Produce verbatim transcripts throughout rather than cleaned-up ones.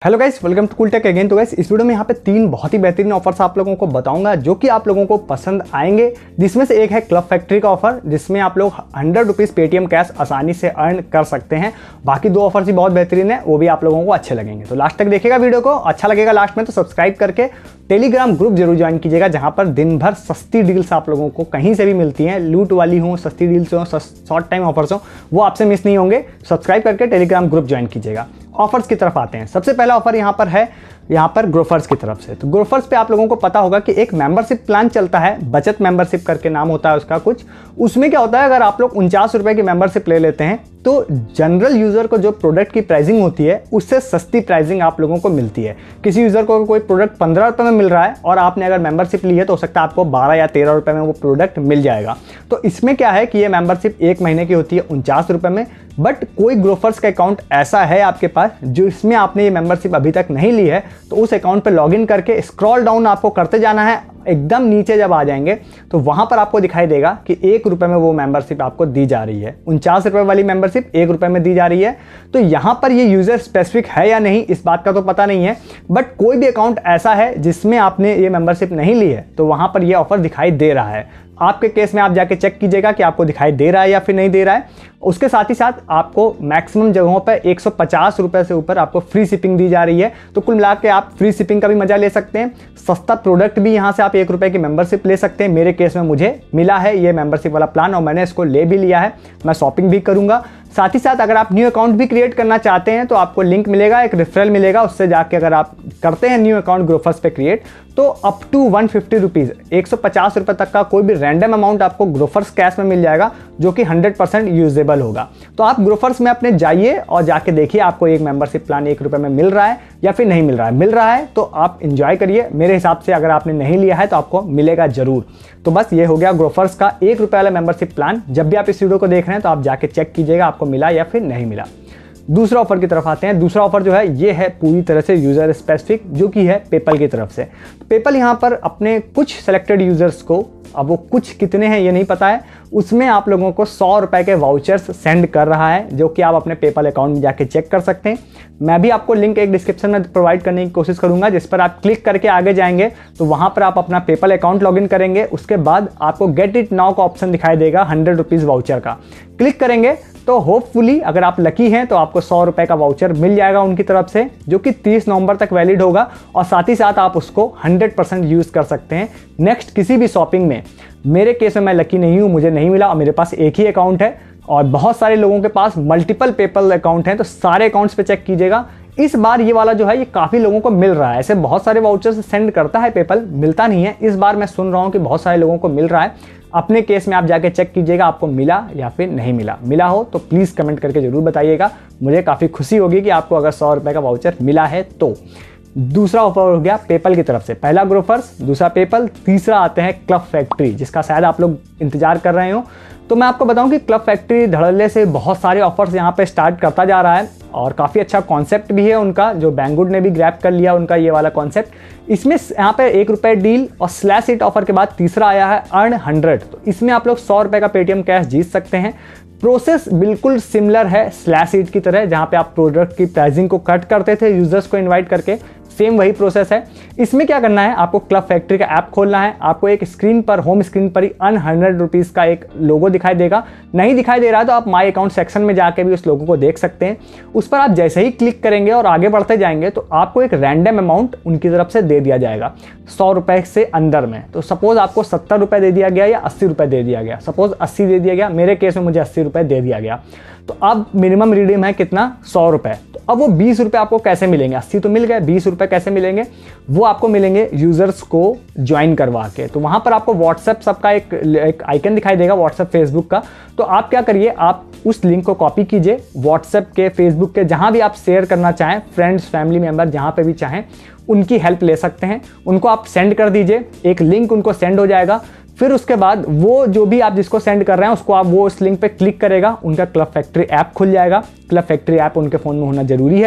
Hello guys, welcome to Cool Tech again. तो guys इस video में यहाँ पे तीन बहुत ही बेहतरीन ऑफर्स आप लोगों को बताऊंगा जो कि आप लोगों को पसंद आएंगे। जिसमें से एक है क्लब फैक्ट्री का ऑफर, जिसमें आप लोग हंड्रेड रुपीज़ पेटीएम कैश आसानी से अर्न कर सकते हैं। बाकी दो ऑफर्स ही बहुत बेहतरीन है, वो भी आप लोगों को अच्छे लगेंगे। तो लास्ट तक देखिएगा वीडियो को, अच्छा लगेगा लास्ट में तो सब्सक्राइब करके टेलीग्राम ग्रुप जरूर ज्वाइन कीजिएगा, जहाँ पर दिन भर सस्ती डील्स आप लोगों को कहीं से भी मिलती हैं। लूट वाली हो, सस्ती डील्स हो, शॉर्ट टाइम ऑफर्स हो, वो आपसे मिस नहीं होंगे। सब्सक्राइब करके टेलीग्राम ग्रुप ज्वाइन कीजिएगा। ऑफर्स की तरफ आते हैं। सबसे पहला ऑफर यहाँ पर है यहाँ पर ग्रोफर्स की तरफ से। तो ग्रोफर्स पे आप लोगों को पता होगा कि एक मेंबरशिप प्लान चलता है, बचत मेंबरशिप करके नाम होता है उसका कुछ। उसमें क्या होता है, अगर आप लोग उनचास रुपए की मेंबरशिप ले लेते हैं तो जनरल यूजर को जो प्रोडक्ट की प्राइसिंग होती है उससे सस्ती प्राइसिंग आप लोगों को मिलती है। किसी यूजर को कोई प्रोडक्ट पंद्रह रुपए में मिल रहा है और आपने अगर मेंबरशिप ली है तो हो सकता है आपको बारह या तेरह रुपए में वो प्रोडक्ट मिल जाएगा। तो इसमें क्या है कि ये मेंबरशिप एक महीने की होती है उनचास रुपए में। बट कोई ग्रोफर्स का अकाउंट ऐसा है आपके पास जो इसमें आपने ये मेंबरशिप अभी तक नहीं ली है, तो उस अकाउंट पे लॉगिन करके स्क्रॉल डाउन आपको करते जाना है। एकदम नीचे जब आ जाएंगे तो वहां पर आपको दिखाई देगा कि एक रुपए में वो मेंबरशिप आपको दी जा रही है। उनचास रुपए वाली मेंबरशिप एक रुपए में दी जा रही है। तो यहां पर ये यूजर स्पेसिफिक है या नहीं इस बात का तो पता नहीं है, बट कोई भी अकाउंट ऐसा है जिसमें आपने ये मेंबरशिप नहीं ली है तो वहां पर ये ऑफर दिखाई दे रहा है। आपके केस में आप जाके चेक कीजिएगा कि आपको दिखाई दे रहा है या फिर नहीं दे रहा है। उसके साथ ही साथ आपको मैक्सिमम जगहों पर एक सौ पचास रुपए से ऊपर आपको फ्री शिपिंग दी जा रही है। तो कुल मिला के आप फ्री शिपिंग का भी मजा ले सकते हैं। सस्ता प्रोडक्ट भी यहाँ से आप एक रुपए की मेंबरशिप ले सकते हैं। मेरे केस में मुझे मिला है ये मेंबरशिप वाला प्लान और मैंने इसको ले भी लिया है। मैं शॉपिंग भी करूंगा। साथ ही साथ अगर आप न्यू अकाउंट भी क्रिएट करना चाहते हैं तो आपको लिंक मिलेगा, एक रेफरल मिलेगा। उससे जाके अगर आप करते हैं न्यू अकाउंट ग्रोफर्स पे क्रिएट तो up to one fifty rupees एक सौ पचास रुपये तक का कोई भी रैंडम अमाउंट आपको ग्रोफर्स कैश में मिल जाएगा, जो कि हंड्रेड परसेंट यूजेबल होगा। तो आप ग्रोफर्स में अपने जाइए और जाके देखिए आपको एक मेंबरशिप प्लान एक रुपये में मिल रहा है या फिर नहीं मिल रहा है। मिल रहा है तो आप इंजॉय करिए। मेरे हिसाब से अगर आपने नहीं लिया है तो आपको मिलेगा जरूर। तो बस ये हो गया ग्रोफर्स का एक रुपये वाला मेंबरशिप प्लान। जब भी आप इस वीडियो को देख रहे हैं तो आप जाके चेक कीजिएगा आपको मिला या फिर नहीं मिला। दूसरा ऑफर की तरफ आते हैं। दूसरा ऑफर जो है ये है पूरी तरह से यूजर स्पेसिफिक, जो कि है पेपल की तरफ से। पेपल यहाँ पर अपने कुछ सिलेक्टेड यूजर्स को, अब वो कुछ कितने हैं ये नहीं पता है, उसमें आप लोगों को सौ रुपए के वाउचर्स सेंड कर रहा है, जो कि आप अपने पेपल अकाउंट में जाके चेक कर सकते हैं। मैं भी आपको लिंक एक डिस्क्रिप्शन में प्रोवाइड करने की कोशिश करूंगा, जिस पर आप क्लिक करके आगे जाएंगे तो वहां पर आप अपना पेपल अकाउंट लॉगिन करेंगे। उसके बाद आपको गेट इट नाउ का ऑप्शन दिखाई देगा हंड्रेड रुपीज़ वाउचर का। क्लिक करेंगे तो होपफुली अगर आप लकी हैं तो आपको सौ रुपए का वाउचर मिल जाएगा उनकी तरफ से, जो कि तीस नवंबर तक वैलिड होगा। और साथ ही साथ आप उसको हंड्रेड परसेंट यूज़ कर सकते हैं नेक्स्ट किसी भी शॉपिंग में। मेरे केस में मैं लकी नहीं हूँ, मुझे नहीं मिला और मेरे पास एक ही अकाउंट है और बहुत सारे लोगों के पास मल्टीपल पेपल अकाउंट हैं। तो सारे अकाउंट्स पे चेक कीजिएगा। इस बार ये वाला जो है ये काफ़ी लोगों को मिल रहा है। ऐसे बहुत सारे वाउचर्स सेंड करता है पेपल, मिलता नहीं है। इस बार मैं सुन रहा हूँ कि बहुत सारे लोगों को मिल रहा है। अपने केस में आप जाके चेक कीजिएगा आपको मिला या फिर नहीं मिला। मिला हो तो प्लीज़ कमेंट करके जरूर बताइएगा, मुझे काफ़ी खुशी होगी कि आपको अगर सौ रुपये का वाउचर मिला है तो। दूसरा ऑफर हो गया पेपल की तरफ से। पहला ग्रोफर्स, दूसरा पेपल, तीसरा आते हैं क्लब फैक्ट्री, जिसका शायद आप लोग इंतजार कर रहे हो। तो मैं आपको बताऊं कि क्लब फैक्ट्री धड़ल्ले से बहुत सारे ऑफर्स यहाँ पे स्टार्ट करता जा रहा है और काफ़ी अच्छा कॉन्सेप्ट भी है उनका, जो बैंगुड ने भी ग्रैब कर लिया उनका ये वाला कॉन्सेप्ट। इसमें यहाँ पे एक रुपये डील और स्लैश इट ऑफर के बाद तीसरा आया है अर्न हंड्रेड। तो इसमें आप लोग सौ रुपये का पेटीएम कैश जीत सकते हैं। प्रोसेस बिल्कुल सिमिलर है स्लैश इट की तरह, जहाँ पे आप प्रोडक्ट की प्राइसिंग को कट करते थे यूजर्स को इनवाइट करके, सेम वही प्रोसेस है। इसमें क्या करना है, आपको क्लब फैक्ट्री का ऐप खोलना है। आपको एक स्क्रीन पर, होम स्क्रीन पर ही अन हंड्रेड रुपीज़ का एक लोगो दिखाई देगा। नहीं दिखाई दे रहा है तो आप माई अकाउंट सेक्शन में जाके भी उस लोगो को देख सकते हैं। उस पर आप जैसे ही क्लिक करेंगे और आगे बढ़ते जाएंगे तो आपको एक रैंडम अमाउंट उनकी तरफ से दे दिया जाएगा सौ रुपए से अंदर में। तो सपोज आपको सत्तर रुपये दे दिया गया या अस्सी रुपये दे दिया गया, सपोज अस्सी दे दिया गया, मेरे केस में मुझे अस्सी रुपये दे दिया गया। तो अब मिनिमम रिडीम है कितना, सौ रुपये। तो अब वो बीस रुपये आपको कैसे मिलेंगे, अस्सी तो मिल गए, बीस रुपये कैसे मिलेंगे, वो आपको मिलेंगे यूजर्स को ज्वाइन करवा के। तो वहां पर आपको व्हाट्सएप सबका एक, एक आइकन दिखाई देगा, व्हाट्सएप फेसबुक का। तो आप क्या करिए, आप उस लिंक को कॉपी कीजिए, व्हाट्सएप के, फेसबुक के, जहां भी आप शेयर करना चाहें, फ्रेंड्स फैमिली मेंबर जहां पे भी चाहें उनकी हेल्प ले सकते हैं। उनको आप सेंड कर दीजिए, एक लिंक उनको सेंड हो जाएगा। फिर उसके बाद वो जो भी आप जिसको सेंड कर रहे हैं उसको आप वो उस लिंक पे क्लिक करेगा, उनका क्लब फैक्ट्री ऐप खुल जाएगा। क्लब फैक्ट्री ऐप उनके फ़ोन में होना जरूरी है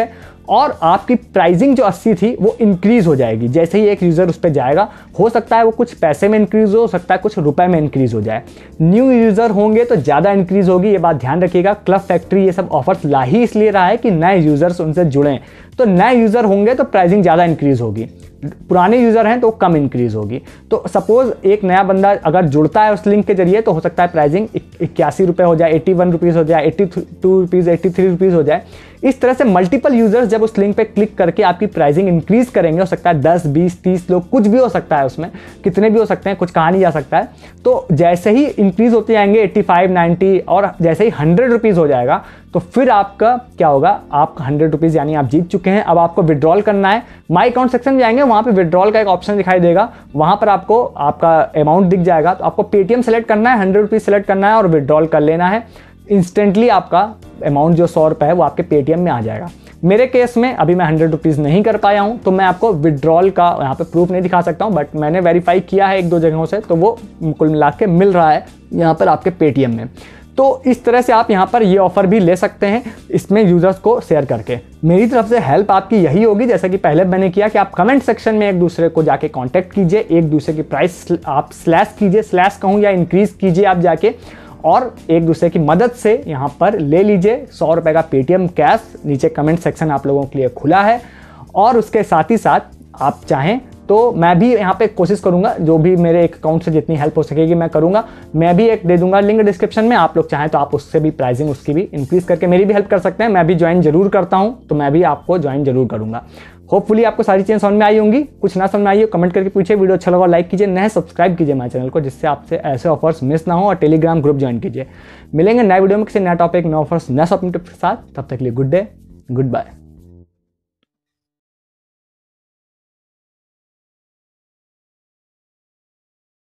और आपकी प्राइसिंग जो अस्सी थी वो इंक्रीज़ हो जाएगी जैसे ही एक यूज़र उस पर जाएगा। हो सकता है वो कुछ पैसे में इंक्रीज़ हो सकता है कुछ रुपए में इंक्रीज़ हो जाए। न्यू यूज़र होंगे तो ज़्यादा इंक्रीज़ होगी, ये बात ध्यान रखिएगा। क्लब फैक्ट्री ये सब ऑफर्स ला ही इसलिए रहा है कि नए यूज़र्स उनसे जुड़ें, तो नए यूज़र होंगे तो प्राइसिंग ज़्यादा इंक्रीज़ होगी, पुराने यूज़र हैं तो कम इंक्रीज़ होगी। तो सपोज़ एक नया बंदा अगर जुड़ता है उस लिंक के जरिए तो हो सकता है प्राइसिंग इक्यासी रुपये हो जाए, एट्टी वन रुपीज़ हो जाए, eighty two rupees, eighty three rupees हो जाए। इस तरह से मल्टीपल यूज़र्स जब उस लिंक पे क्लिक करके आपकी प्राइसिंग इंक्रीज़ करेंगे, हो सकता है दस, बीस, तीस लोग, कुछ भी हो सकता है, उसमें कितने भी हो सकते हैं, कुछ कहा नहीं जा सकता है। तो जैसे ही इंक्रीज़ होते जाएंगे एट्टी फाइव, नाइन्टी और जैसे ही हंड्रेड रुपीज़ हो जाएगा तो फिर आपका क्या होगा, आप हंड्रेड रुपीज़ यानी आप जीत चुके हैं। अब आपको विड्रॉल करना है, माई अकाउंट सेक्शन जाएंगे, वहाँ पे विड्रॉल का एक ऑप्शन दिखाई देगा, वहाँ पर आपको आपका अमाउंट दिख जाएगा। तो आपको पेटीएम सेलेक्ट करना है, हंड्रेड रुपीज़ सेलेक्ट करना है और विड्रॉल कर लेना है। इंस्टेंटली आपका अमाउंट जो सौ रुपये है वो आपके पेटीएम में आ जाएगा। मेरे केस में अभी मैं हंड्रेड रुपीज़ नहीं कर पाया हूँ तो मैं आपको विड्रॉल का यहाँ पे प्रूफ नहीं दिखा सकता हूँ, बट मैंने वेरीफाई किया है एक दो जगहों से, तो वो कुल मिला के मिल रहा है यहाँ पर आपके पेटीएम में। तो इस तरह से आप यहाँ पर ये ऑफ़र भी ले सकते हैं इसमें यूज़र्स को शेयर करके। मेरी तरफ से हेल्प आपकी यही होगी, जैसा कि पहले मैंने किया, कि आप कमेंट सेक्शन में एक दूसरे को जाके कांटेक्ट कीजिए, एक दूसरे की प्राइस आप स्लैश कीजिए, स्लैश कहूँ या इंक्रीज़ कीजिए आप जाके, और एक दूसरे की मदद से यहाँ पर ले लीजिए सौ रुपये का पेटीएम कैश। नीचे कमेंट सेक्शन आप लोगों के लिए खुला है। और उसके साथ ही साथ आप चाहें तो मैं भी यहाँ पे कोशिश करूँगा, जो भी मेरे एक अकाउंट से जितनी हेल्प हो सकेगी मैं करूँगा। मैं भी एक दे दूंगा लिंक डिस्क्रिप्शन में, आप लोग चाहें तो आप उससे भी प्राइसिंग उसकी भी इंक्रीज़ करके मेरी भी हेल्प कर सकते हैं। मैं भी ज्वाइन जरूर करता हूँ, तो मैं भी आपको ज्वाइन जरूर करूँगा। होपफुली आपको सारी चीज़ें समझ में आई होंगी। कुछ ना समझ में आई हो कमेंट करके पूछिए, वीडियो अच्छा लगा लाइक कीजिए, नए सब्सक्राइब कीजिए हमारे चैनल को, जिससे आपसे ऐसे ऑफर्स मिस ना हो, और टेलीग्राम ग्रुप ज्वाइन कीजिए। मिलेंगे नए वीडियो में किसी नया टॉपिक, नए ऑफर्स, नए शॉपिंग टिप्स के साथ। तब तक के लिए गुड डे, गुड बाय।